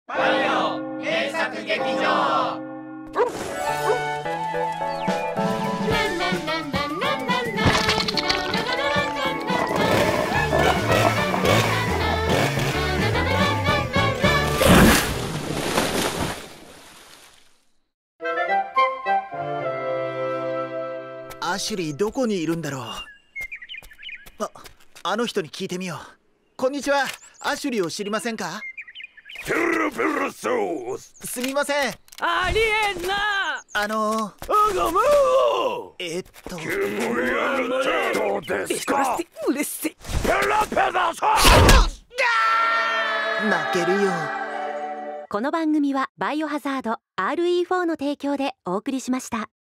バイオ名作劇場。 アシュリーどこにいるんだろう。あの人に聞いてみよう。こんにちは、アシュリーを知りませんか？ ペロペロソース。 すみません。 ありえんな。 あがまお。煙あなたどうですか？ うれしい。 ペラペラソース。 泣けるよ。 この番組はバイオハザード RE4 の提供でお送りしました。